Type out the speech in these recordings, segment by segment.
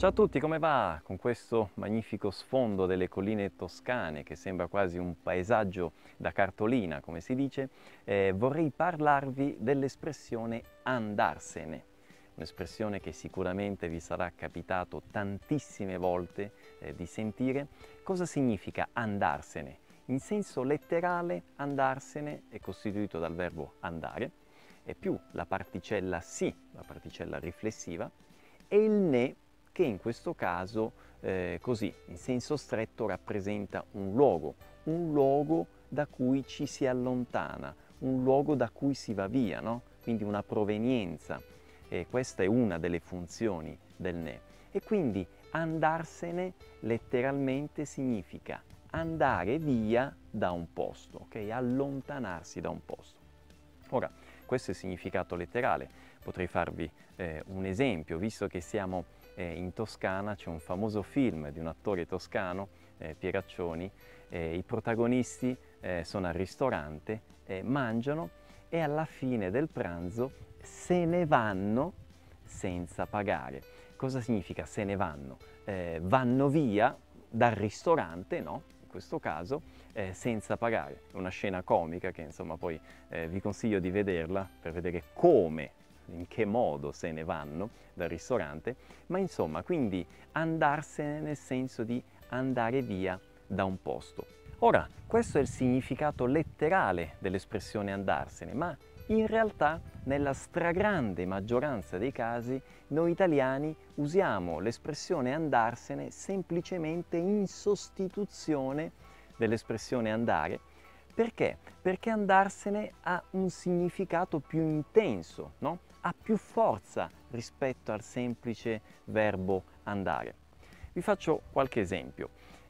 Ciao a tutti, come va? Con questo magnifico sfondo delle colline toscane che sembra quasi un paesaggio da cartolina, come si dice, vorrei parlarvi dell'espressione andarsene. Un'espressione che sicuramente vi sarà capitato tantissime volte di sentire. Cosa significa andarsene? In senso letterale, andarsene è costituito dal verbo andare, e più la particella si, la particella riflessiva, e il ne, che in questo caso, così, in senso stretto, rappresenta un luogo da cui ci si allontana, un luogo da cui si va via, no? Quindi una provenienza. Questa è una delle funzioni del ne. E quindi andarsene letteralmente significa andare via da un posto, ok? Allontanarsi da un posto. Ora, questo è il significato letterale. Potrei farvi un esempio, visto che siamo in Toscana, c'è un famoso film di un attore toscano, Pieraccioni. I protagonisti sono al ristorante, mangiano e alla fine del pranzo se ne vanno senza pagare. Cosa significa se ne vanno? Vanno via dal ristorante, no? In questo caso, senza pagare. È una scena comica che insomma poi vi consiglio di vederla per vedere come, in che modo se ne vanno dal ristorante, ma insomma, quindi andarsene nel senso di andare via da un posto. Ora, questo è il significato letterale dell'espressione andarsene, ma in realtà nella stragrande maggioranza dei casi noi italiani usiamo l'espressione andarsene semplicemente in sostituzione dell'espressione andare. Perché? Perché andarsene ha un significato più intenso, no? Ha più forza rispetto al semplice verbo andare. Vi faccio qualche esempio.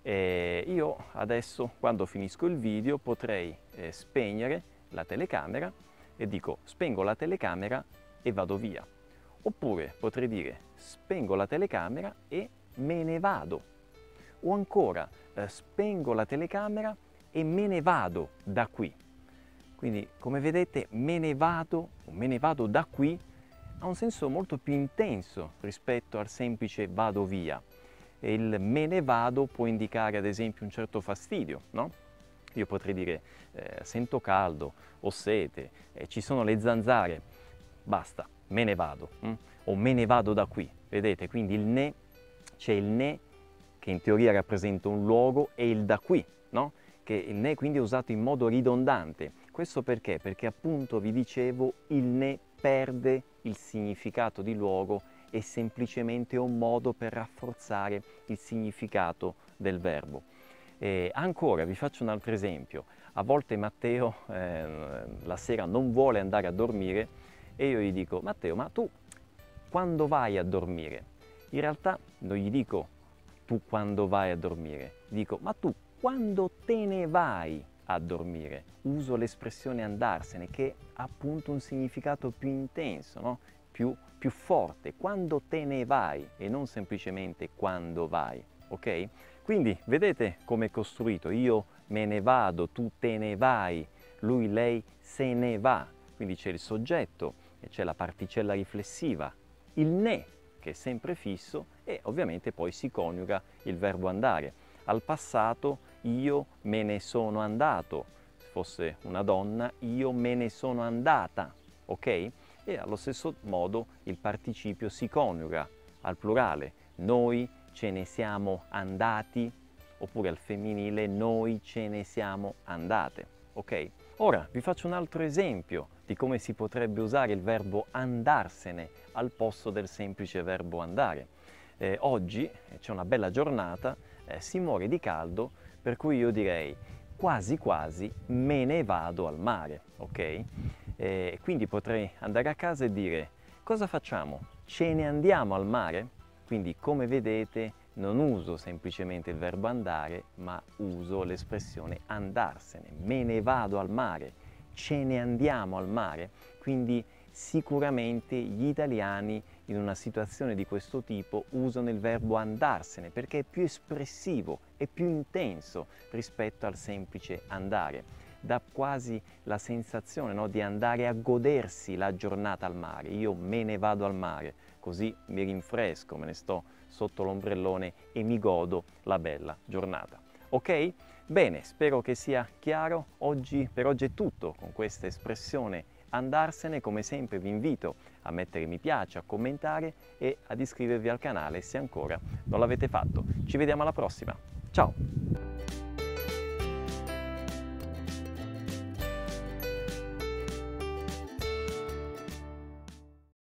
Io adesso, quando finisco il video, potrei spegnere la telecamera e dico spengo la telecamera e vado via. Oppure potrei dire spengo la telecamera e me ne vado. O ancora spengo la telecamera e me ne vado da qui. Quindi, come vedete, me ne vado o me ne vado da qui ha un senso molto più intenso rispetto al semplice vado via. E il me ne vado può indicare ad esempio un certo fastidio, no? Io potrei dire sento caldo, ho sete, ci sono le zanzare, basta, me ne vado, o me ne vado da qui. Vedete, quindi il ne, c'è il ne che in teoria rappresenta un luogo e il da qui, no? Che il ne quindi è usato in modo ridondante. Questo perché? Perché appunto vi dicevo il ne perde il significato di luogo, è semplicemente un modo per rafforzare il significato del verbo. Ancora vi faccio un altro esempio. A volte Matteo la sera non vuole andare a dormire e io gli dico Matteo, ma tu quando vai a dormire? In realtà non gli dico tu quando vai a dormire, dico ma tu quando te ne vai a dormire? Uso l'espressione andarsene che ha appunto un significato più intenso, no? più forte, quando te ne vai e non semplicemente quando vai, ok? Quindi vedete come è costruito, io me ne vado, tu te ne vai, lui, lei se ne va, quindi c'è il soggetto e c'è la particella riflessiva, il ne che è sempre fisso e ovviamente poi si coniuga il verbo andare. Al passato io me ne sono andato, se fosse una donna io me ne sono andata, ok? E allo stesso modo il participio si coniuga al plurale, noi ce ne siamo andati, oppure al femminile noi ce ne siamo andate, ok? Ora vi faccio un altro esempio di come si potrebbe usare il verbo andarsene al posto del semplice verbo andare. Oggi c'è una bella giornata, si muore di caldo, per cui io direi quasi quasi me ne vado al mare, ok? Quindi potrei andare a casa e dire cosa facciamo? Ce ne andiamo al mare? Quindi come vedete non uso semplicemente il verbo andare, ma uso l'espressione andarsene. Me ne vado al mare, ce ne andiamo al mare. Quindi sicuramente gli italiani in una situazione di questo tipo usano il verbo andarsene perché è più espressivo, è più intenso rispetto al semplice andare. Dà quasi la sensazione, no, di andare a godersi la giornata al mare. Io me ne vado al mare, così mi rinfresco, me ne sto sotto l'ombrellone e mi godo la bella giornata. Ok? Bene, spero che sia chiaro. Per oggi è tutto con questa espressione andarsene. Come sempre vi invito a mettere mi piace, a commentare e ad iscrivervi al canale se ancora non l'avete fatto. Ci vediamo alla prossima. Ciao!